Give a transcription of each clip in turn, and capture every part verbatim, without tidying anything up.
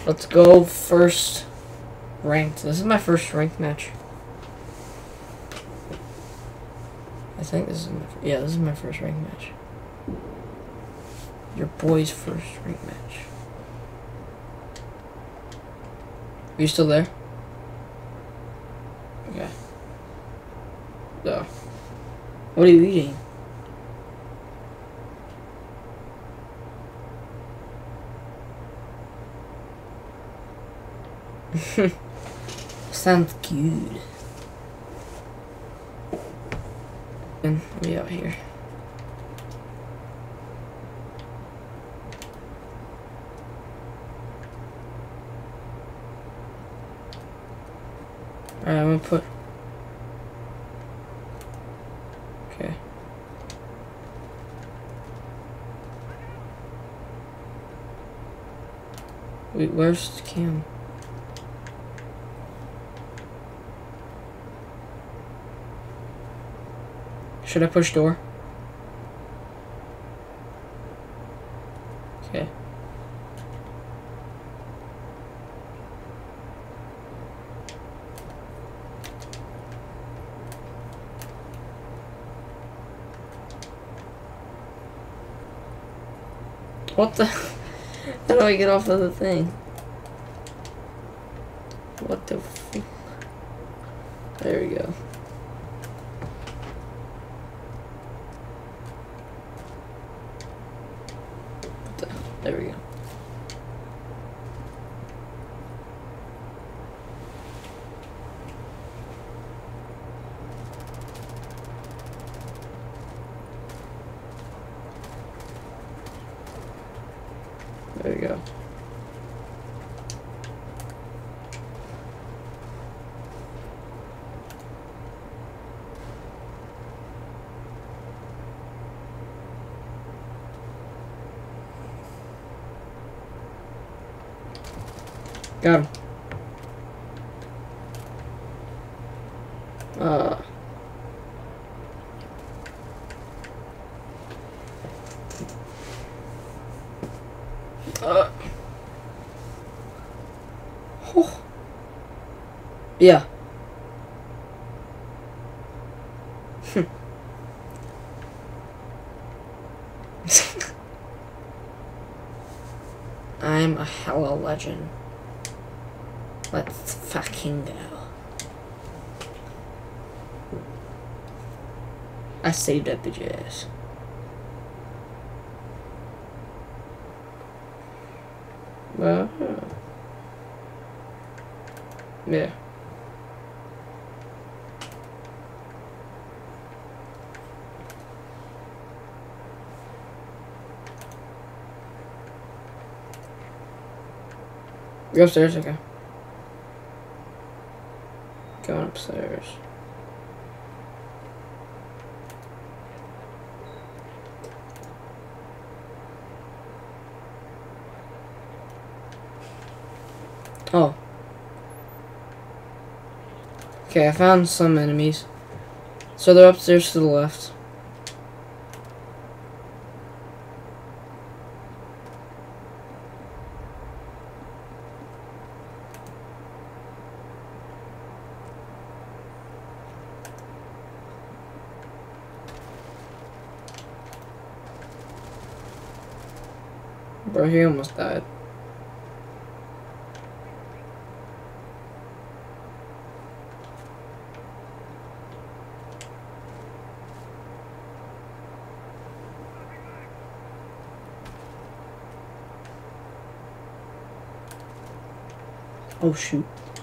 Let's go first ranked. This is my first ranked match. I think this is my, yeah, this is my first ranked match. Your boy's first ranked match. Are you still there? Okay. So, what are you eating? Sounds good. And we out here. Alright, I'm gonna put. Okay. Wait, where's Cam? Should I push door? Okay. What the? How do I get off of the thing? What the f? There we go. What the? There we go. There we go. Got him. Uh. Uh. Oh. Yeah. I'm a hella legend. Let's fucking go. I saved that bitch ass. Well, yeah. Go upstairs, okay. Going upstairs. Oh. Okay, I found some enemies. So they're upstairs to the left. Bro, he almost died. Oh shoot.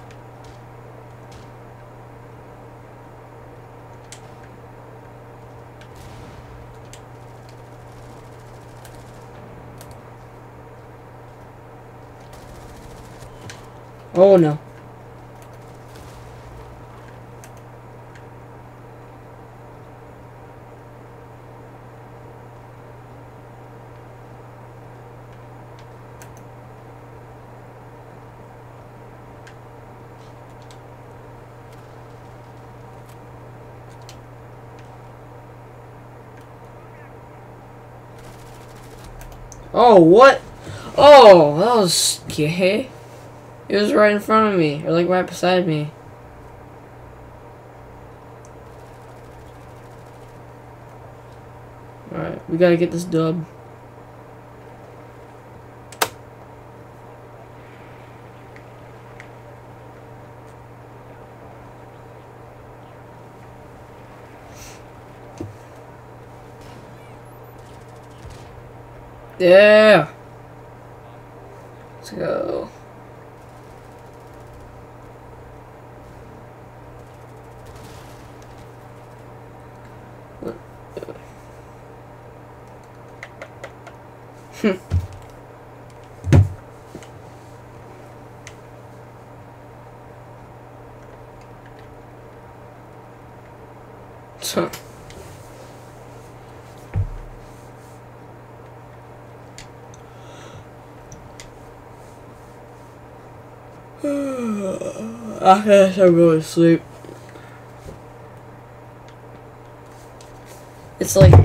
Oh no. Oh, what? Oh, that was scary. He was right in front of me, or like right beside me. Alright, we gotta get this dub. Yeah! Let's go. Hmm. Huh. I guess I'm going to sleep. It's like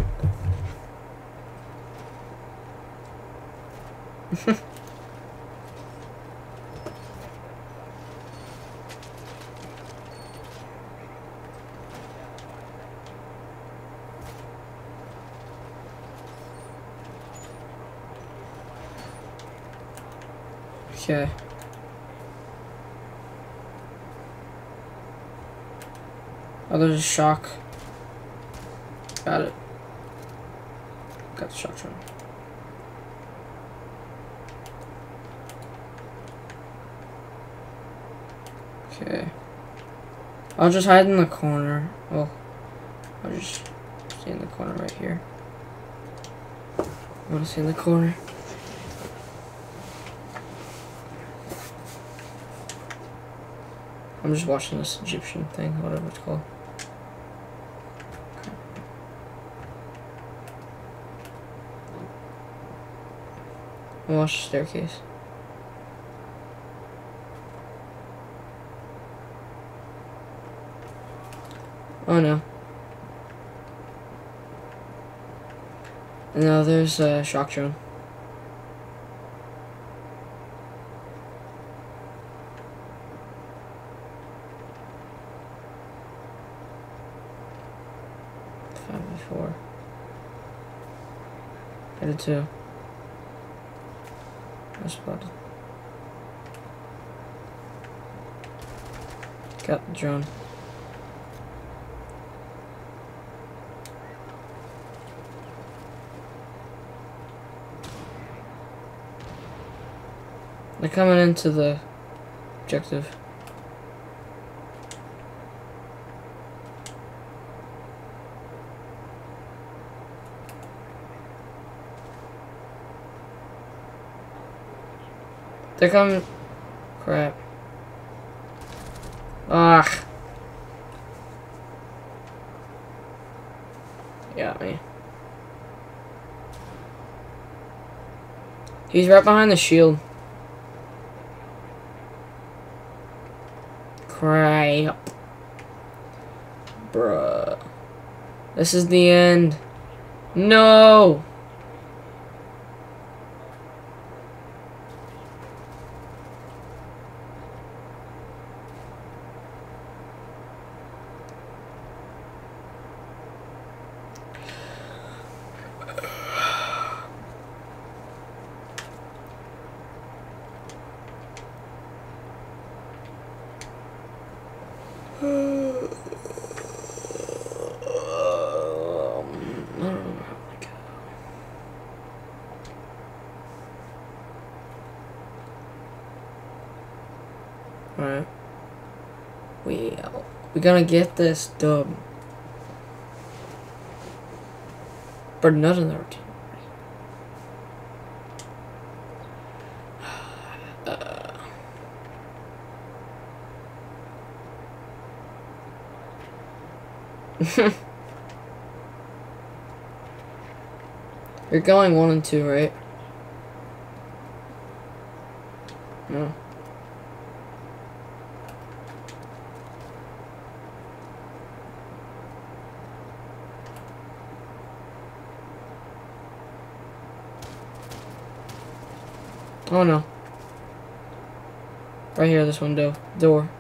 okay. Oh, there's a shock. Got it. Got the shock drum. Okay. I'll just hide in the corner. Oh, I'll just stay in the corner right here. I want to stay in the corner. I'm just watching this Egyptian thing, whatever it's called. Okay. I'll watch the staircase. Oh no. And now there's a shock drone. Five before. I did two. I spotted. Got the drone. They're coming into the objective. They're coming. Crap. Ah. Got me. He's right behind the shield. Crap. Bruh. This is the end. No! Alright. We we're gonna get this dub. But not in the routine. Uh. You're going one and two, right? No. Oh no. Right here, this window. Door.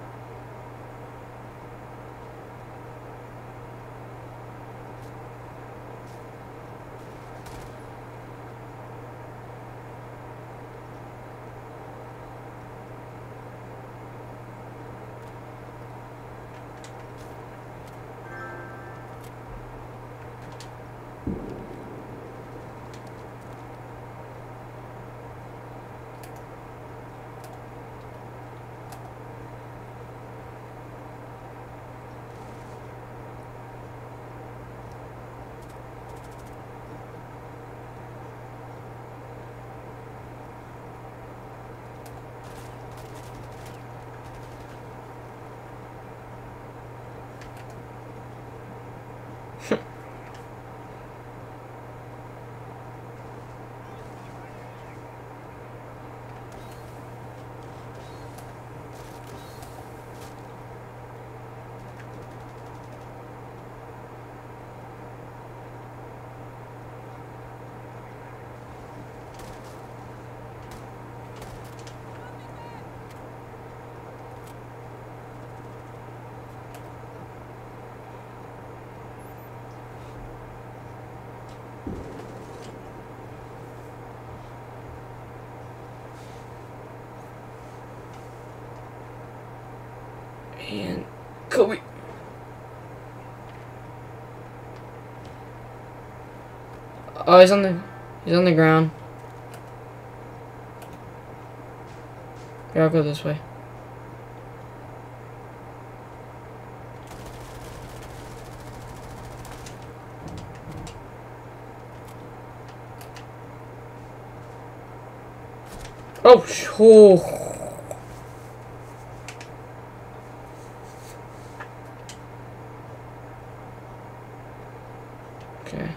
And Kobe. Oh, he's on the he's on the ground. Here, I'll go this way. Oh, oh. Okay.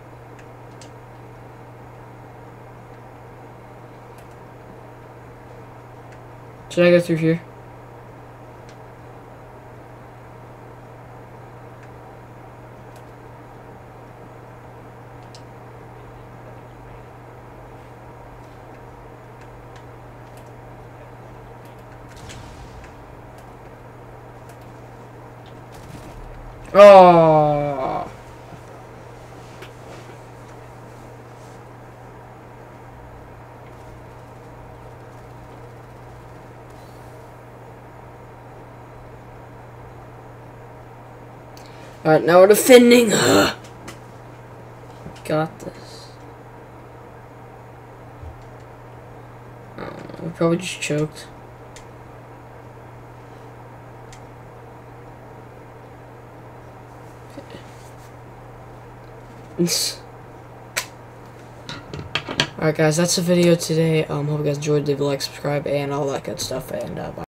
Should I go through here? Oh. Alright, now we're defending. Got this. Oh, we probably just choked. Alright guys, that's the video today. Um, hope you guys enjoyed. Leave a like, subscribe, and all that good stuff. And uh, bye.